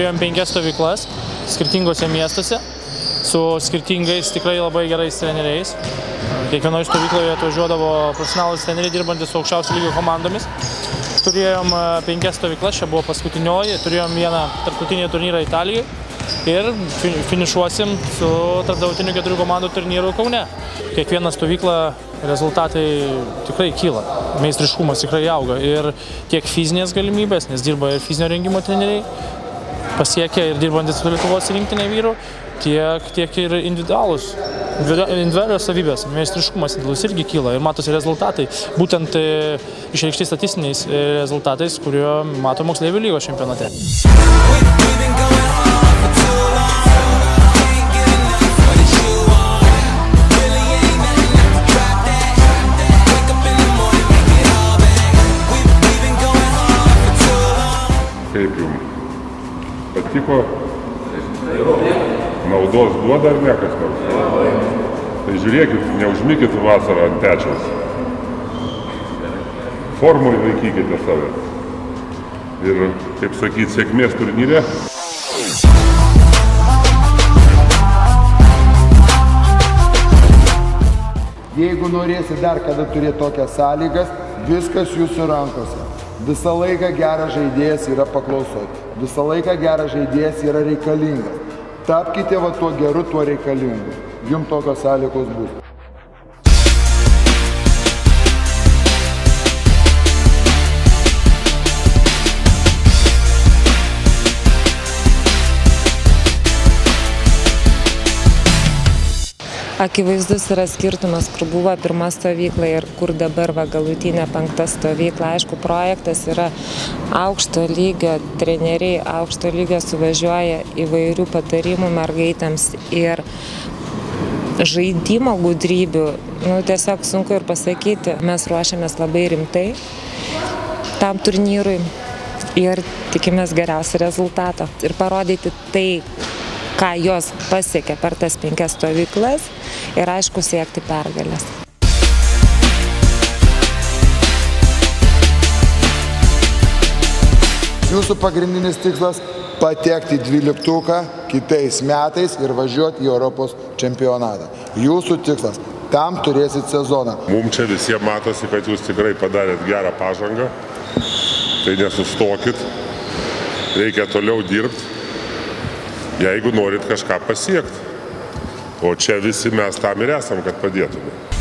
turėjom 5 stovyklas skirtingose miestuose su skirtingais tikrai labai gerais treneriais. Kiekvienoje stovykloje atvažiuodavo profesionalūs treneriai dirbantys su aukščiausio lygio komandomis. Turėjom 5 stovyklas, čia buvo paskutinioji, turėjom vieną tarptautinį turnyrą Italijoje ir finišuosim su tarptautiniu 4 komandų turnyru Kaune. Kiekvieną stovyklą rezultatai tikrai kyla, meistriškumas tikrai auga ir tiek fizinės galimybės, nes dirba ir fizinio rengimo treneriai, pasiekia ir dirbantis su Lietuvos rinktinė vyrų, tiek ir individualios savybės, meistriškumas individualus irgi kyla ir matosi rezultatai, būtent išreikšti statistiniais rezultatais, kurio mato moksleivių lygos čempionate. Kaip jums patiko? Naudos duoda ar ne kas nors? Tai žiūrėkit, neužmykit vasarą ant pečiaus. Formoj laikykite save. Ir, kaip sakyt, sėkmės turnyre. Jeigu norėsi dar kada turėti tokias sąlygas, viskas jūsų rankose. Visą laiką geras žaidėjas yra paklausoj. Visą laiką geras žaidėjas yra reikalingas. Tapkite va tuo geru, tuo reikalingu. Jums tokios sąlygos bus. Akivaizdus yra skirtumas, kur buvo pirma stovykla ir kur dabar va galutinė 5 stovykla. Aišku, projektas yra aukšto lygio, treneriai aukšto lygio suvažiuoja įvairių patarimų mergaitėms ir žaidimo gudrybių, tiesiog sunku ir pasakyti. Mes ruošiamės labai rimtai tam turnyrui ir tikimės geriausio rezultato ir parodyti tai, ką jos pasiekė per tas 5 stovyklas ir aišku siekti pergalės. Jūsų pagrindinis tikslas – patekti į 12-uką kitais metais ir važiuoti į Europos čempionatą. Jūsų tikslas – tam turėsit sezoną. Mums čia visiems matosi, kad jūs tikrai padarėt gerą pažangą. Tai nesustokit, reikia toliau dirbti, jeigu norit kažką pasiekti. O čia visi mes tam ir esam, kad padėtume.